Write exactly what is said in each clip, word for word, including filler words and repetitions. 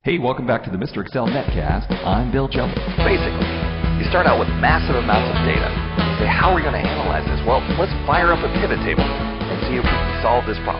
Hey, welcome back to the Mister Excel Netcast. I'm Bill Jelly. Basically, you start out with massive amounts of data. You say, how are we going to analyze this? Well, let's fire up a pivot table and see if we can solve this problem.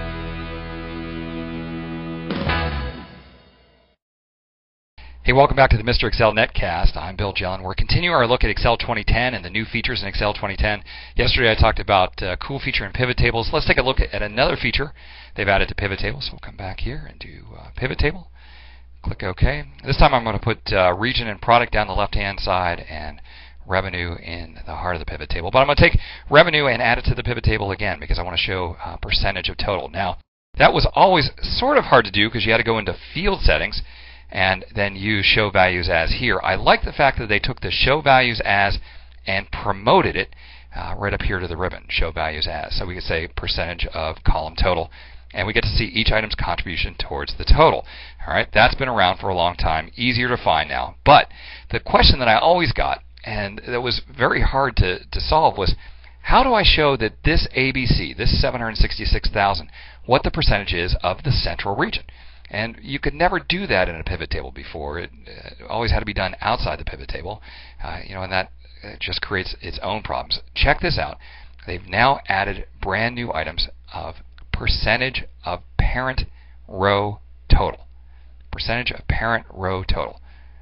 Hey, welcome back to the Mister Excel Netcast. I'm Bill Jelly. We're continuing our look at Excel twenty ten and the new features in Excel twenty ten. Yesterday I talked about a cool feature in pivot tables. Let's take a look at another feature they've added to pivot tables. We'll come back here and do uh, pivot table. Click OK. This time I'm going to put uh, region and product down the left-hand side and revenue in the heart of the pivot table. But I'm going to take revenue and add it to the pivot table again because I want to show uh, percentage of total. Now, that was always sort of hard to do because you had to go into field settings and then use show values as here. I like the fact that they took the show values as and promoted it uh, right up here to the ribbon, show values as. So we could say percentage of column total, and we get to see each item's contribution towards the total. All right, that's been around for a long time, easier to find now. But the question that I always got, and that was very hard to, to solve, was how do I show that this A B C, this seven hundred sixty-six thousand, what the percentage is of the central region? And you could never do that in a pivot table before. It uh, always had to be done outside the pivot table, uh, you know, and that uh, just creates its own problems. Check this out. They've now added brand new items of percentage of parent row total. Percentage of parent row total.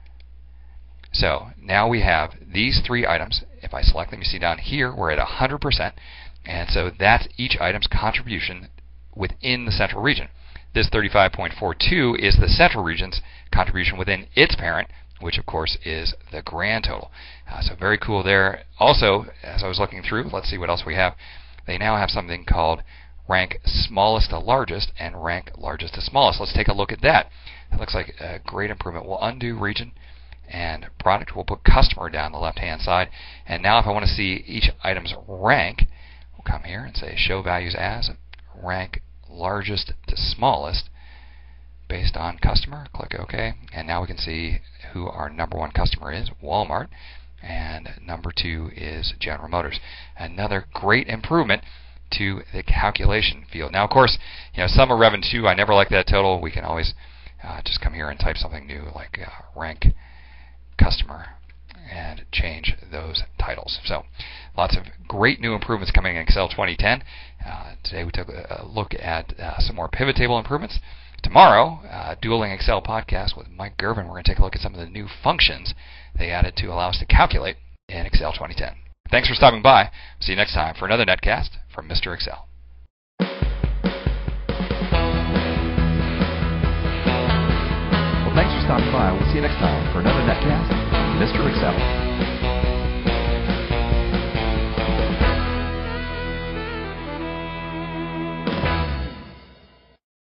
So now we have these three items. If I select them, you see down here we're at one hundred percent, and so that's each item's contribution within the central region. This thirty-five point four two is the central region's contribution within its parent, which of course is the grand total. Uh, so very cool there. Also, as I was looking through, let's see what else we have. They now have something called rank smallest to largest and rank largest to smallest. Let's take a look at that. It looks like a great improvement. We'll undo region and product. We'll put customer down the left-hand side. And now if I want to see each item's rank, we'll come here and say show values as rank largest to smallest based on customer. Click OK, and now we can see who our number one customer is, Walmart, and number two is General Motors. Another great improvement to the calculation field. Now, of course, you know, sum of revenue two, I never like that total. We can always uh, just come here and type something new like uh, rank customer and change those titles. So lots of great new improvements coming in Excel twenty ten. Uh, today we took a look at uh, some more pivot table improvements. Tomorrow, uh, Dueling Excel podcast with Mike Gervin, we're going to take a look at some of the new functions they added to allow us to calculate in Excel twenty ten. Thanks for stopping by. See you next time for another Netcast from Mister Excel. Well, thanks for stopping by. We'll see you next time for another Netcast from Mister Excel.